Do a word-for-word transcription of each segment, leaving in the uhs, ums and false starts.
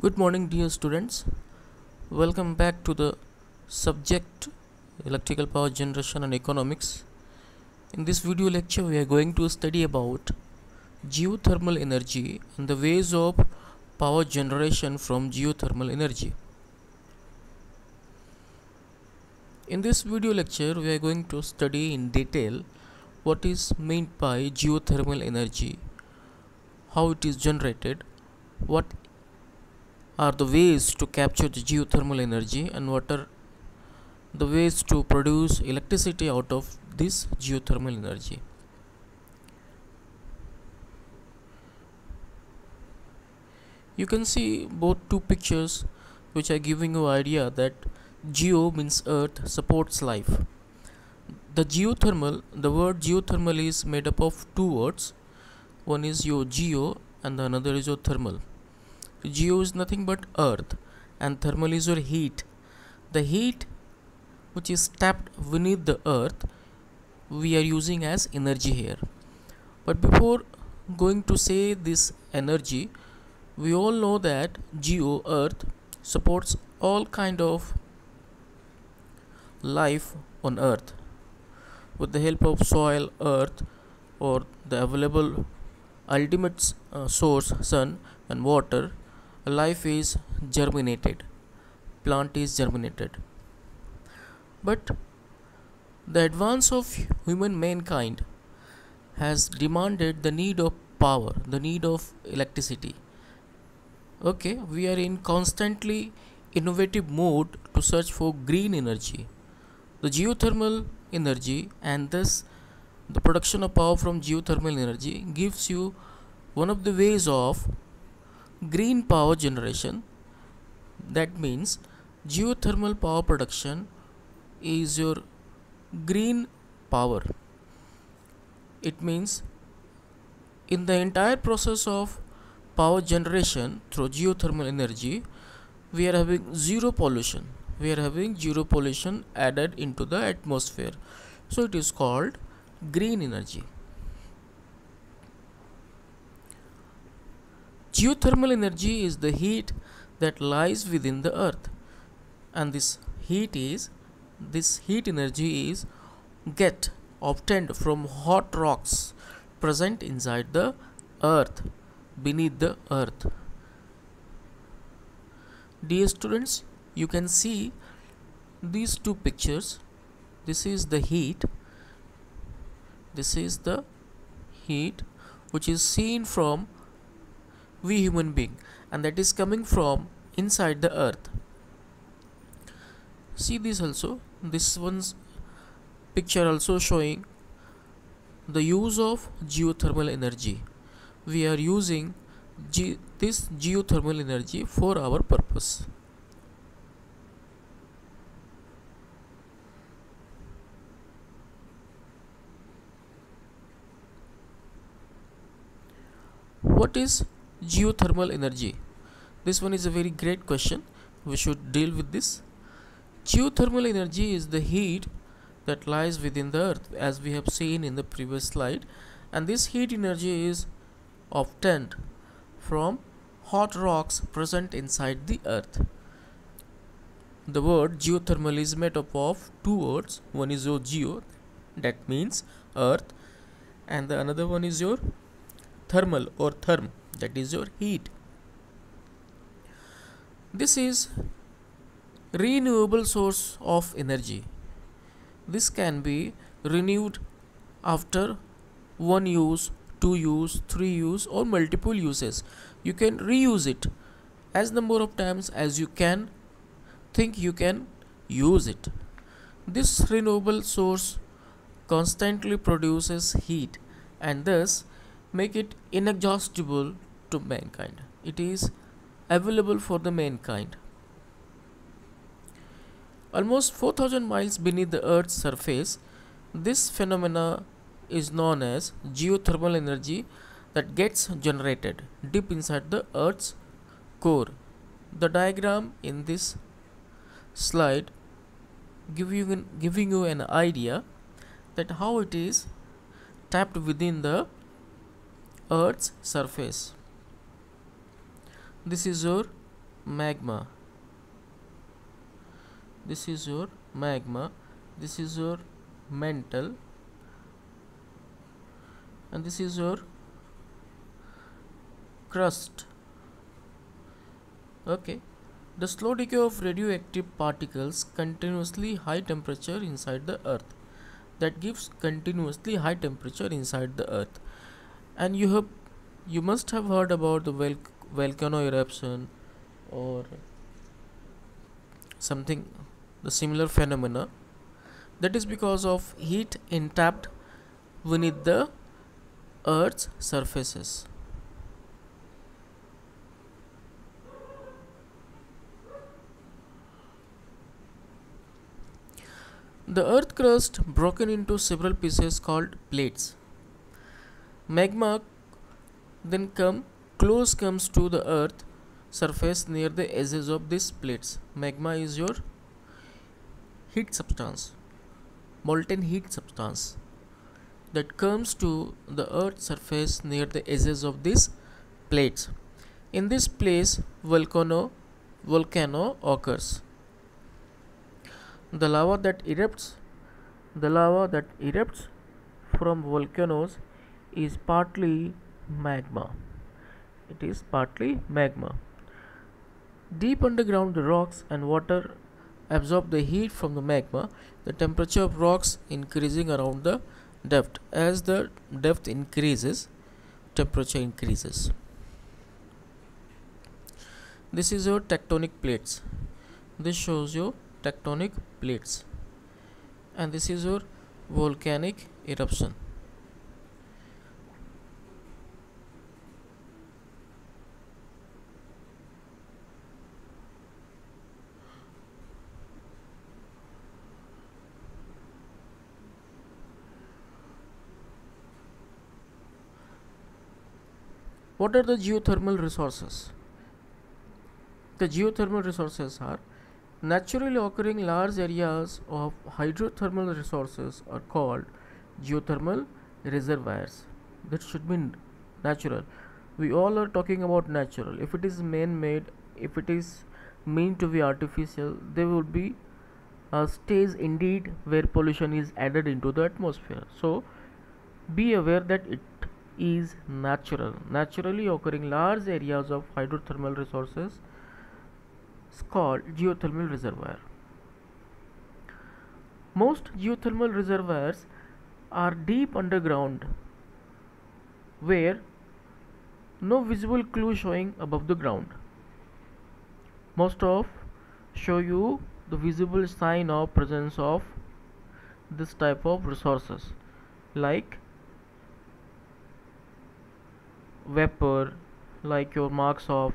Good morning, dear students. Welcome back to the subject Electrical Power Generation and Economics. In this video lecture, we are going to study about geothermal energy and the ways of power generation from geothermal energy. In this video lecture, we are going to study in detail what is meant by geothermal energy, how it is generated, what are the ways to capture the geothermal energy, and what are the ways to produce electricity out of this geothermal energy. You can see both two pictures which are giving you idea that geo means earth supports life. The geothermal, the word geothermal is made up of two words. One is your geo and the another is your thermal. Geo is nothing but earth and thermal is your heat. The heat which is trapped beneath the earth we are using as energy here. But before going to say this energy, we all know that geo earth supports all kind of life on earth. With the help of soil, earth, or the available ultimate uh, source, sun and water, life is germinated, plant is germinated. But the advance of human mankind has demanded the need of power, the need of electricity. Okay, we are in constantly innovative mode to search for green energy. The geothermal energy and thus the production of power from geothermal energy gives you one of the ways of green power generation. That means geothermal power production is your green power. It means in the entire process of power generation through geothermal energy, we are having zero pollution. We are having zero pollution added into the atmosphere. So it is called green energy. Geothermal energy is the heat that lies within the earth, and this heat is this heat energy is get obtained from hot rocks present inside the earth, beneath the earth. Dear students, you can see these two pictures. This is the heat. This is the heat which is seen from we human being, and that is coming from inside the earth. See this also, this one's picture also showing the use of geothermal energy. We are using ge this geothermal energy for our purpose. What is geothermal energy? This one is a very great question. We should deal with this. Geothermal energy is the heat that lies within the earth, as we have seen in the previous slide, and this heat energy is obtained from hot rocks present inside the earth. The word geothermal is made up of two words. One is your geo, that means earth, and the another one is your thermal or therm, that is your heat. This is renewable source of energy. This can be renewed after one use, two use, three use, or multiple uses. You can reuse it as number of times as you can think you can use it. This renewable source constantly produces heat and thus make it inexhaustible to mankind. It is available for the mankind. Almost four thousand miles beneath the earth's surface, this phenomena is known as geothermal energy that gets generated deep inside the earth's core. The diagram in this slide give you an, giving you an idea that how it is tapped within the earth's surface. This is your magma. This is your magma. This is your mantle, and this is your crust. Okay. The slow decay of radioactive particles continuously high temperature inside the earth. That gives continuously high temperature inside the earth. And you have you must have heard about the vol- volcano eruption or something the similar phenomena. That is because of heat entrapped beneath the earth's surfaces. The earth crust broken into several pieces called plates. Magma then come close comes to the earth surface near the edges of these plates. Magma is your heat substance, molten heat substance that comes to the earth's surface near the edges of these plates. In this place, volcano volcano occurs. The lava that erupts the lava that erupts from volcanoes is partly magma. It is partly magma. Deep underground, the rocks and water absorb the heat from the magma. The temperature of rocks increasing around the depth. As the depth increases, temperature increases. This is your tectonic plates. This shows you tectonic plates, and this is your volcanic eruption. What are the geothermal resources? The geothermal resources are naturally occurring large areas of hydrothermal resources are called geothermal reservoirs. That should be natural. We all are talking about natural. If it is man-made, if it is meant to be artificial, there will be a stage indeed where pollution is added into the atmosphere. So be aware that it is natural. Naturally occurring large areas of hydrothermal resources is called geothermal reservoir. Most geothermal reservoirs are deep underground where no visible clue showing above the ground. Most of show you the visible sign of presence of this type of resources like vapor, like your marks of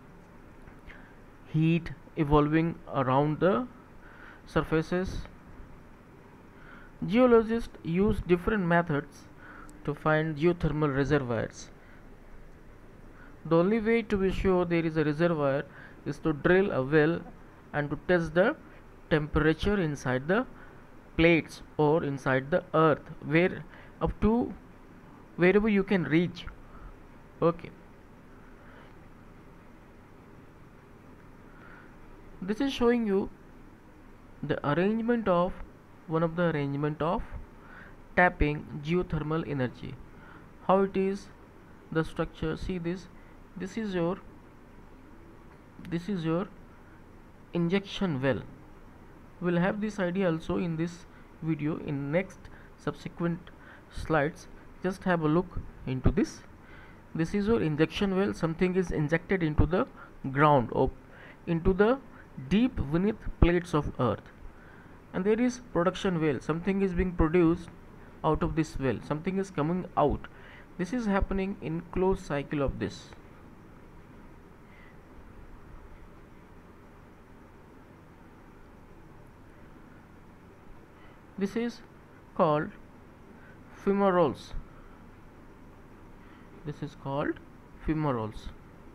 heat evolving around the surfaces. Geologists use different methods to find geothermal reservoirs. The only way to be sure there is a reservoir is to drill a well and to test the temperature inside the plates or inside the earth, where up to wherever you can reach. Okay, this is showing you the arrangement of one of the arrangement of tapping geothermal energy. How it is the structure? See this. This is your this is your injection well. We'll have this idea also in this video. In next subsequent slides, just have a look into this. This is your injection well. Something is injected into the ground or into the deep beneath plates of earth, and there is production well. Something is being produced out of this well. Something is coming out. This is happening in closed cycle of this. This is called fumaroles. This is called fumaroles.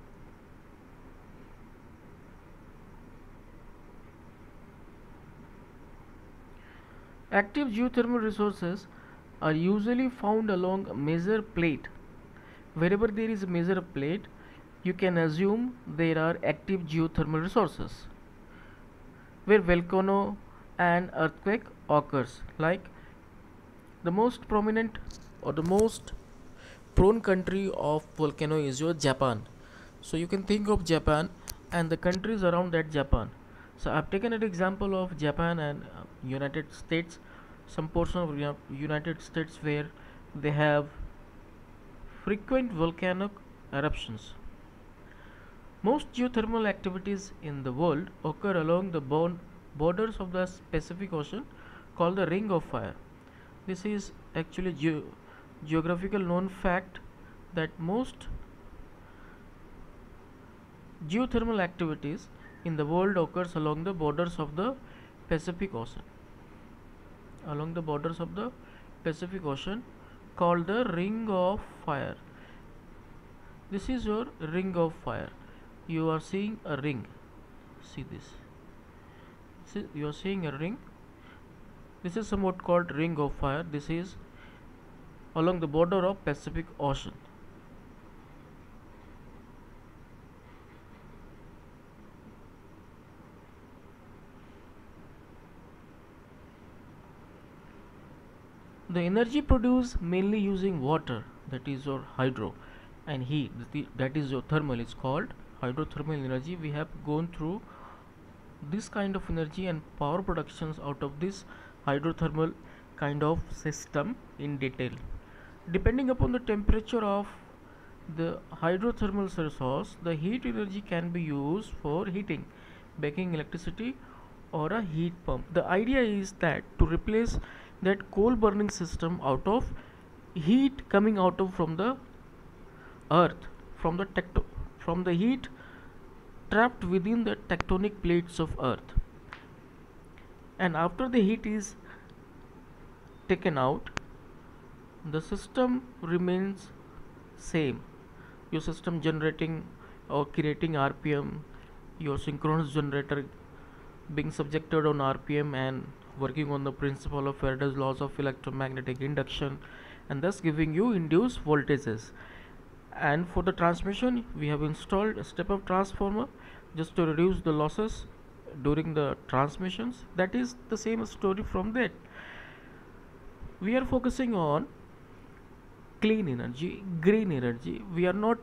Active geothermal resources are usually found along a major plate. Wherever there is a major plate, you can assume there are active geothermal resources where volcano and earthquake occurs. Like the most prominent or the most prone country of volcano is your Japan. So you can think of Japan and the countries around that Japan. So I've taken an example of Japan and uh, United States, some portion of Uni- United States where they have frequent volcanic eruptions. Most geothermal activities in the world occur along the bon- borders of the Pacific Ocean called the Ring of Fire. This is actually ge- geographical known fact that most geothermal activities in the world occurs along the borders of the Pacific Ocean. Along the borders of the Pacific Ocean called the Ring of Fire. This is your Ring of Fire. You are seeing a ring. See this. See, you are seeing a ring. This is somewhat called Ring of Fire. This is along the border of Pacific Ocean. The energy produced mainly using water, that is your hydro, and heat, that is your thermal, is called hydrothermal energy. We have gone through this kind of energy and power productions out of this hydrothermal kind of system in detail. Depending upon the temperature of the hydrothermal resource, the heat energy can be used for heating, making electricity, or a heat pump. The idea is that to replace that coal burning system out of heat coming out of from the earth, from the tecto from the heat trapped within the tectonic plates of earth, and after the heat is taken out, the system remains same. Your system generating or creating R P M, your synchronous generator being subjected on R P M and working on the principle of Faraday's laws of electromagnetic induction, and thus giving you induced voltages. And for the transmission, we have installed a step-up transformer just to reduce the losses during the transmissions. That is the same story from that. We are focusing on clean energy, green energy. We are not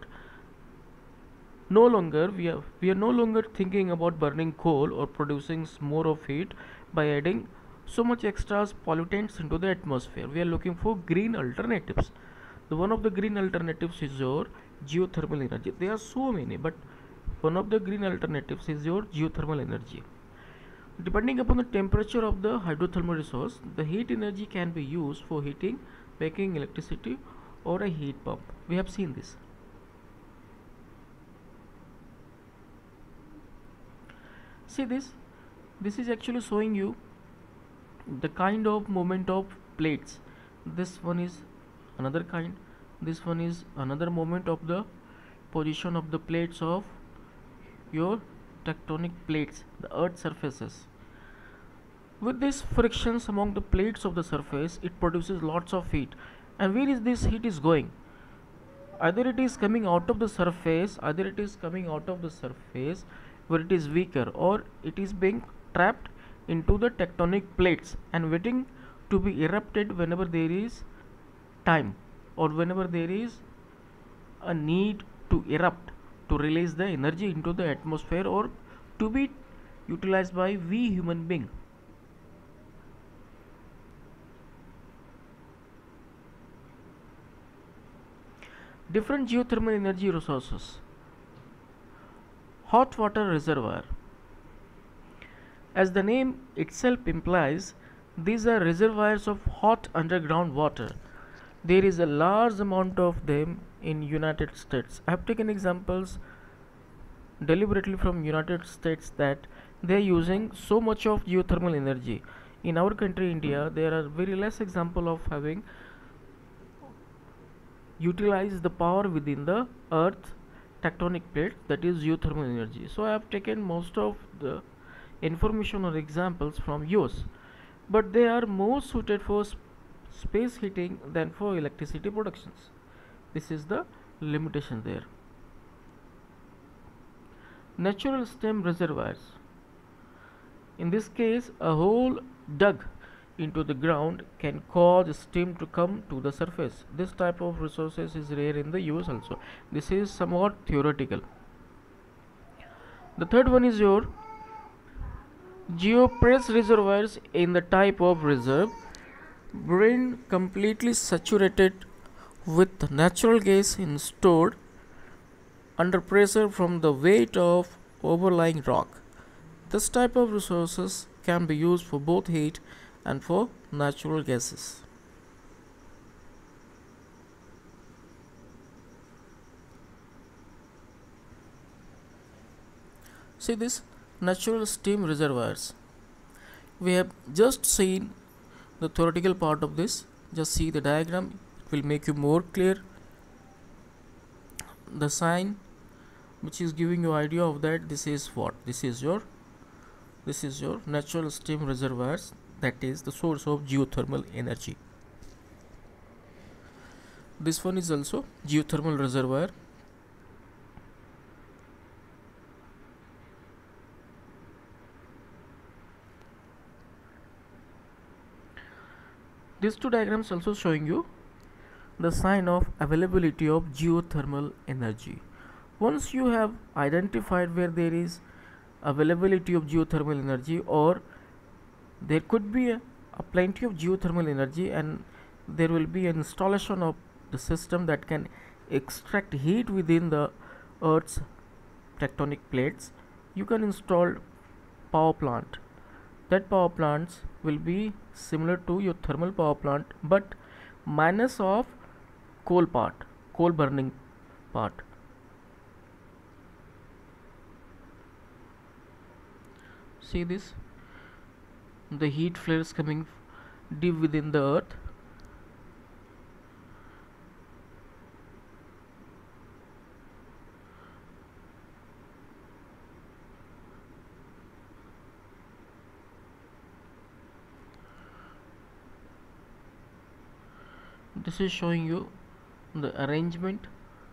no longer we are we are no longer thinking about burning coal or producing more of heat by adding so much extra pollutants into the atmosphere. We are looking for green alternatives. The one of the green alternatives is your geothermal energy. There are so many, but one of the green alternatives is your geothermal energy. Depending upon the temperature of the hydrothermal resource, the heat energy can be used for heating, making electricity, or a heat pump. We have seen this. See this. This is actually showing you the kind of movement of plates. This one is another kind. This one is another moment of the position of the plates of your tectonic plates, the earth surfaces. With these frictions among the plates of the surface, it produces lots of heat. And where is this heat is going? Either it is coming out of the surface, either it is coming out of the surface where it is weaker, or it is being trapped into the tectonic plates and waiting to be erupted whenever there is time, or whenever there is a need to erupt to release the energy into the atmosphere, or to be utilized by we human being. Different geothermal energy resources. Hot water reservoir. As the name itself implies, these are reservoirs of hot underground water. There is a large amount of them in United States. I have taken examples deliberately from United States that they are using so much of geothermal energy. In our country, India, there are very less example of having utilized the power within the earth tectonic plate, that is geothermal energy. So I have taken most of the information or examples from U S, but they are more suited for sp space heating than for electricity productions. This is the limitation there. Natural stem reservoirs. In this case, a hole dug into the ground can cause steam to come to the surface. This type of resources is rare in the U S also. This is somewhat theoretical. The third one is your geopressed reservoirs. In the type of reserve, brine completely saturated with natural gas and stored under pressure from the weight of overlying rock. This type of resources can be used for both heat and for natural gases. See this natural steam reservoirs. We have just seen the theoretical part of this. Just see the diagram, it will make you more clear. The sign which is giving you idea of that, this is what? This is your this is your natural steam reservoirs, that is the source of geothermal energy. This one is also geothermal reservoir. These two diagrams also showing you the sign of availability of geothermal energy. Once you have identified where there is availability of geothermal energy, or there could be a, a plenty of geothermal energy, and there will be an installation of the system that can extract heat within the Earth's tectonic plates, you can install power plant. That power plants will be similar to your thermal power plant, but minus of coal part, coal burning part. See this, the heat flares coming deep within the earth. This is showing you the arrangement.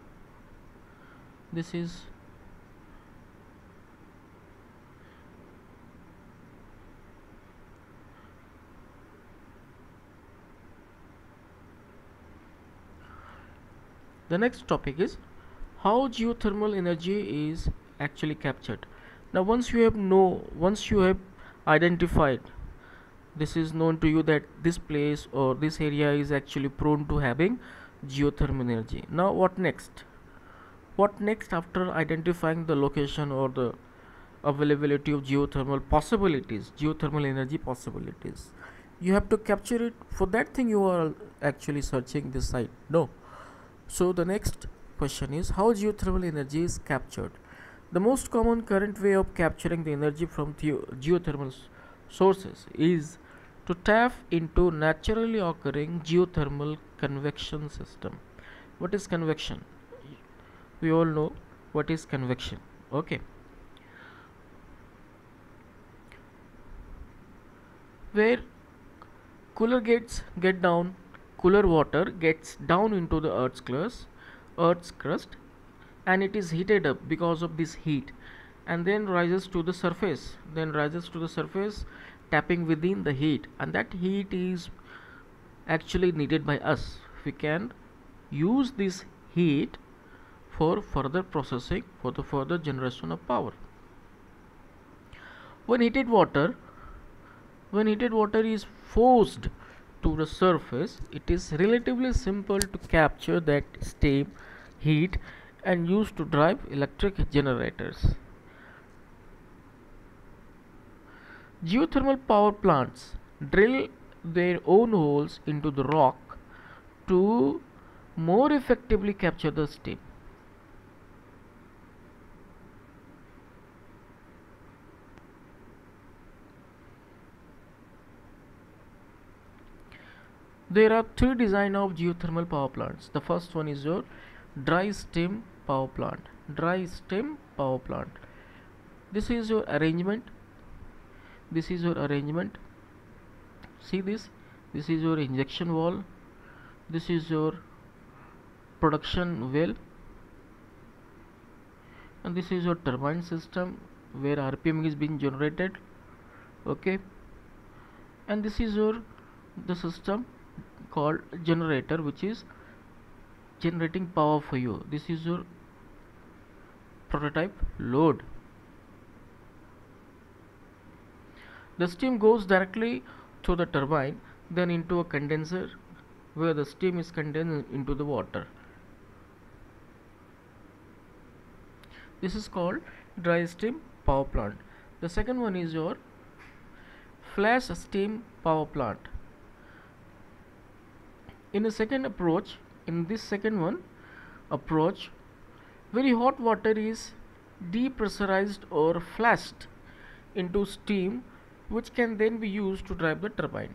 This is the next topic is how geothermal energy is actually captured. Now once you have know once you have identified, this is known to you that this place or this area is actually prone to having geothermal energy. Now what next? What next after identifying the location or the availability of geothermal possibilities, geothermal energy possibilities? You have to capture it. For that thing you are actually searching this site? No. So the next question is how geothermal energy is captured. The most common current way of capturing the energy from the geothermal sources is to tap into naturally occurring geothermal convection system. What is convection? We all know what is convection. Okay. Where cooler gets get down, cooler water gets down into the earth's crust, earth's crust, and it is heated up because of this heat, and then rises to the surface. Then rises to the surface, tapping within the heat, and that heat is actually needed by us. We can use this heat for further processing, for the further generation of power. When heated water when heated water is forced to the surface, it is relatively simple to capture that steam heat and use to drive electric generators. Geothermal power plants drill their own holes into the rock to more effectively capture the steam. There are three design of geothermal power plants. The first one is your dry steam power plant. Dry steam power plant. This is your arrangement. This is your arrangement. See this. This is your injection wall. This is your production well. and this is your turbine system where R P M is being generated. Okay, and this is your the system called generator, which is generating power for you. This is your prototype load. The steam goes directly to the turbine, then into a condenser where the steam is condensed into the water. This is called dry steam power plant. The second one is your flash steam power plant. In the second approach, in this second one approach, very hot water is depressurized or flashed into steam, which can then be used to drive the turbine.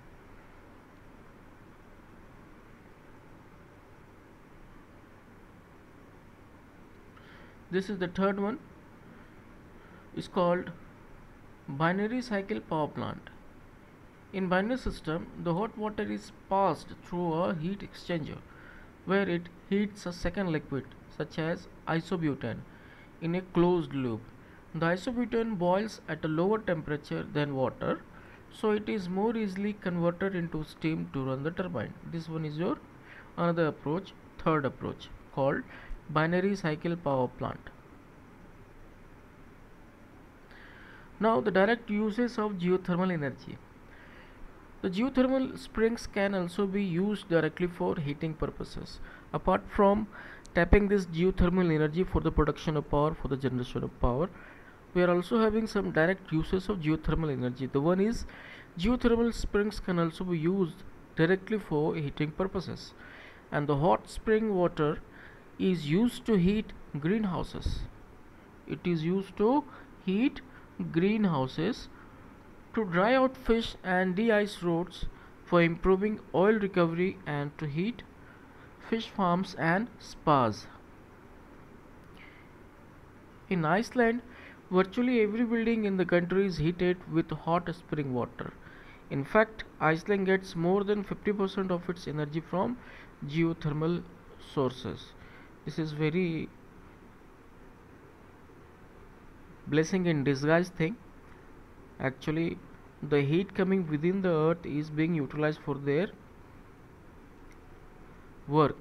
This is the third one, is called binary cycle power plant. In binary system, the hot water is passed through a heat exchanger where it heats a second liquid such as isobutane in a closed loop. The isobutane boils at a lower temperature than water, so it is more easily converted into steam to run the turbine. This one is your another approach, third approach, called binary cycle power plant. Now the direct uses of geothermal energy. The geothermal springs can also be used directly for heating purposes. Apart from tapping this geothermal energy for the production of power, for the generation of power, we are also having some direct uses of geothermal energy. The one is geothermal springs can also be used directly for heating purposes, and the hot spring water is used to heat greenhouses. It is used to heat greenhouses, to dry out fish and de-ice roads, for improving oil recovery, and to heat fish farms and spas. In Iceland, virtually every building in the country is heated with hot spring water. In fact, Iceland gets more than fifty percent of its energy from geothermal sources. This is very blessing in disguise thing. Actually, the heat coming within the earth is being utilized for their work.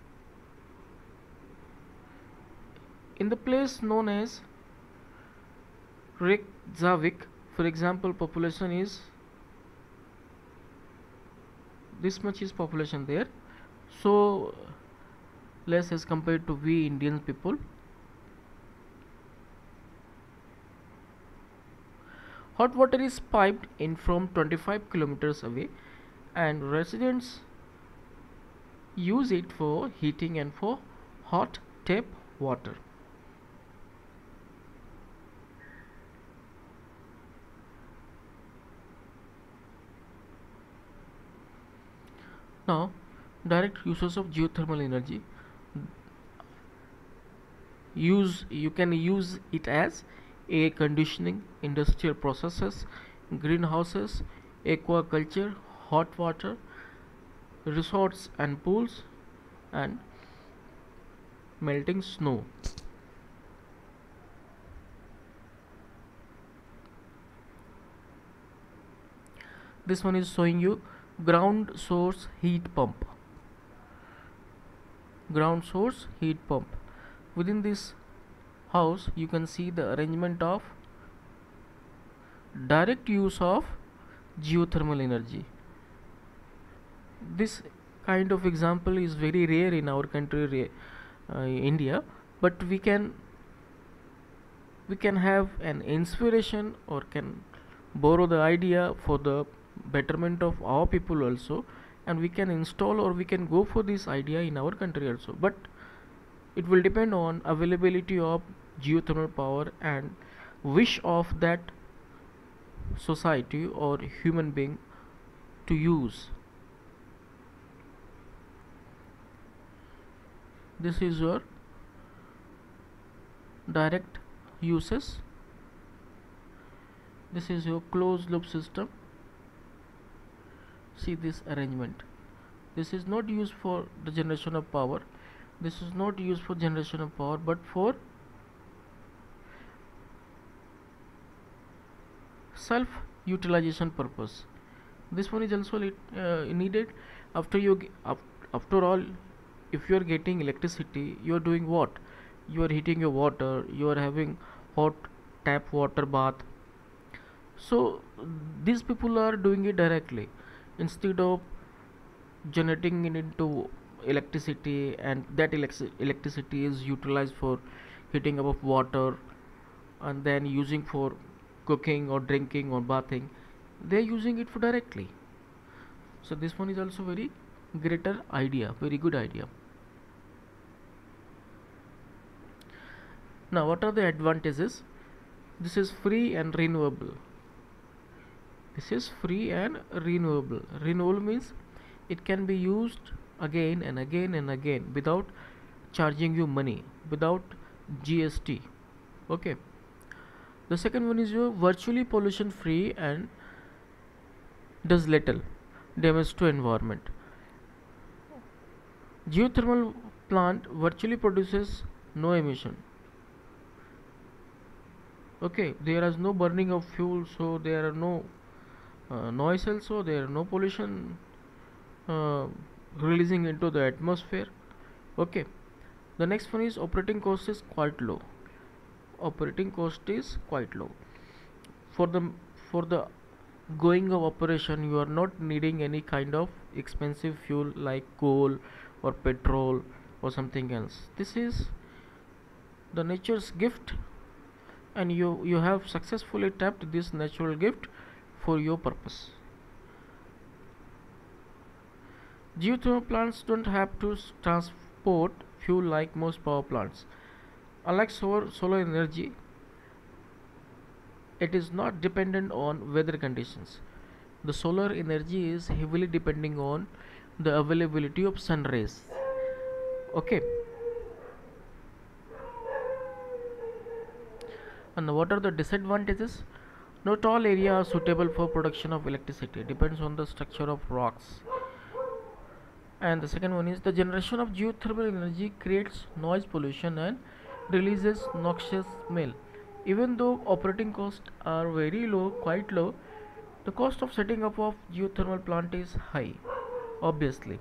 In the place known as Reykjavik, for example, population is this much is population there, so less as compared to we Indian people. Hot water is piped in from twenty-five kilometers away, and residents use it for heating and for hot tap water. Now, direct uses of geothermal energy. Use you can use it as air conditioning, industrial processes, greenhouses, aquaculture, hot water, resorts and pools, and melting snow. This one is showing you ground source heat pump. Ground source heat pump. Within this house, you can see the arrangement of direct use of geothermal energy. This kind of example is very rare in our country, uh, India, but we can we can have an inspiration or can borrow the idea for the betterment of our people also, and we can install or we can go for this idea in our country also, but it will depend on availability of geothermal power and wish of that society or human being to use. This is your direct uses. This is your closed loop system. See this arrangement. This is not used for the generation of power. This is not used for generation of power, but for self utilization purpose. This one is also uh, needed. After you after all, if you are getting electricity, you are doing what? You are heating your water, you are having hot tap water bath. So these people are doing it directly instead of generating it into electricity, and that elec- electricity is utilized for heating up of water and then using for cooking or drinking or bathing. They are using it for directly. So this one is also very greater idea, very good idea. Now what are the advantages? This is free and renewable. This is free and renewable. Renewable means it can be used again and again and again without charging you money, without G S T. Okay. The second one is your virtually pollution free and does little damage to environment. Geothermal plant virtually produces no emission. Okay, there is no burning of fuel, so there are no uh, noise also, there are no pollution uh, releasing into the atmosphere. Okay, the next one is operating cost is quite low. Operating cost is quite low for the for the going of operation. You are not needing any kind of expensive fuel like coal or petrol or something else. This is the nature's gift, and you you have successfully tapped this natural gift for your purpose. Geothermal plants don't have to transport fuel like most power plants. Unlike solar, solar energy, it is not dependent on weather conditions. The solar energy is heavily depending on the availability of sun rays. Okay. And what are the disadvantages? Not all areas are suitable for production of electricity. It depends on the structure of rocks. And the second one is the generation of geothermal energy creates noise pollution and releases noxious smell. Even though operating costs are very low, quite low, the cost of setting up of geothermal plant is high, obviously.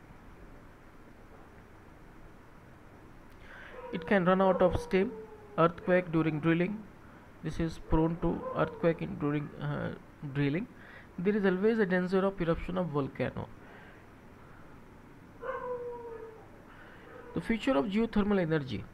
It can run out of steam, earthquake during drilling. This is prone to earthquake in during uh, drilling. There is always a danger of eruption of volcano. The future of geothermal energy.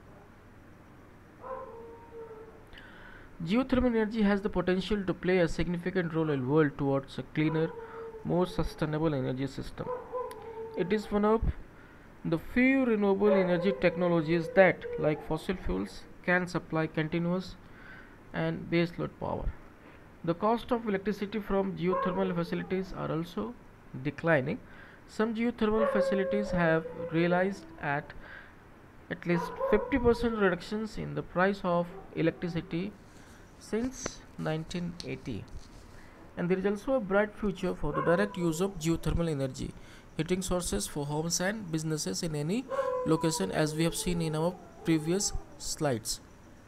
Geothermal energy has the potential to play a significant role in the world towards a cleaner, more sustainable energy system. It is one of the few renewable energy technologies that, like fossil fuels, can supply continuous and baseload power. The cost of electricity from geothermal facilities are also declining. Some geothermal facilities have realized at at least fifty percent reductions in the price of electricity since nineteen eighty. And there is also a bright future for the direct use of geothermal energy heating sources for homes and businesses in any location, as we have seen in our previous slides.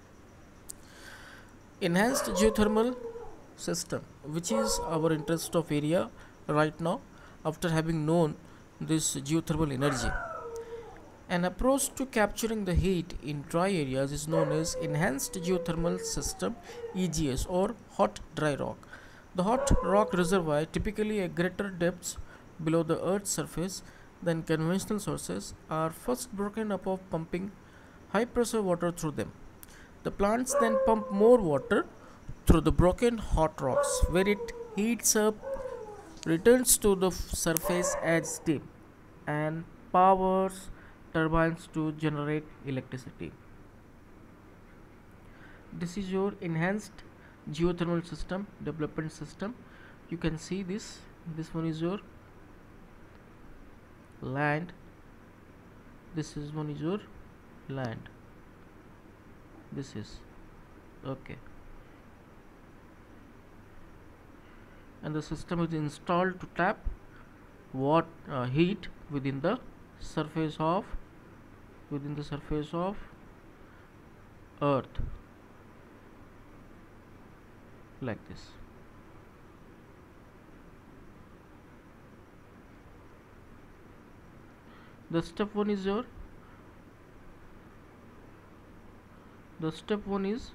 Enhanced geothermal system, which is our interest of area right now. After having known this geothermal energy, an approach to capturing the heat in dry areas is known as Enhanced Geothermal System (E G S) or hot dry rock. The hot rock reservoir, typically at greater depths below the Earth's surface than conventional sources, are first broken up of pumping high pressure water through them. The plants then pump more water through the broken hot rocks, where it heats up, returns to the surface as steam, and powers turbines to generate electricity. This is your enhanced geothermal system development system. You can see this. This one is your land. This is one is your land. This is okay. And the system is installed to tap what uh, heat within the surface of within the surface of earth, like this. The step one is your the step one is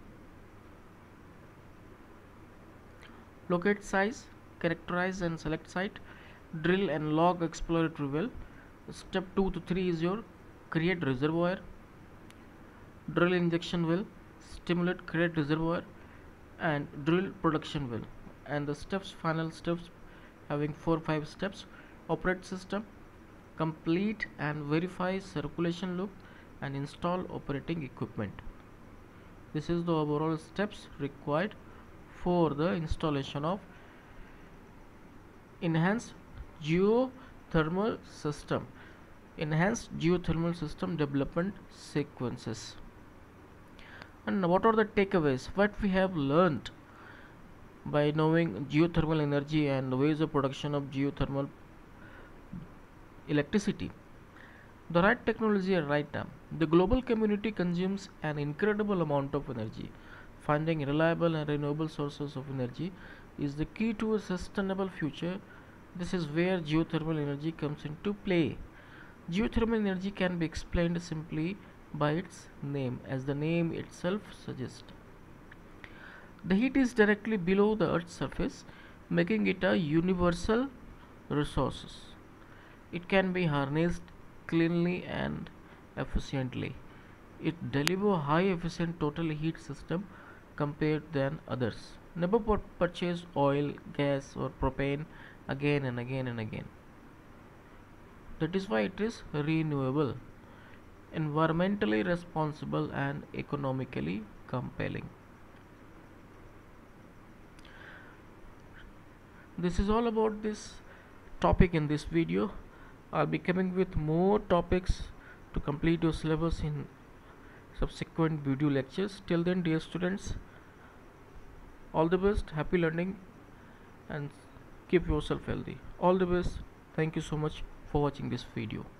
locate size, characterize and select site, drill and log exploratory well. Step two to three is your create reservoir, drill injection well, stimulate create reservoir, and drill production well. And the steps, final steps, having four five steps: operate system, complete and verify circulation loop, and install operating equipment. This is the overall steps required for the installation of enhanced geothermal system enhanced geothermal system development sequences. And what are the takeaways? What we have learned by knowing geothermal energy and ways of production of geothermal electricity? The right technology at right time. The global community consumes an incredible amount of energy. Finding reliable and renewable sources of energy is the key to a sustainable future. This is where geothermal energy comes into play. Geothermal energy can be explained simply by its name, as the name itself suggests. The heat is directly below the Earth's surface, making it a universal resource. It can be harnessed cleanly and efficiently. It delivers high efficient total heat system compared than others. Never purchase oil, gas or propane again and again and again. That is why it is renewable, environmentally responsible and economically compelling. This is all about this topic in this video. I'll be coming with more topics to complete your syllabus in subsequent video lectures. Till then, dear students, all the best, happy learning, and keep yourself healthy. All the best. Thank you so much for watching this video.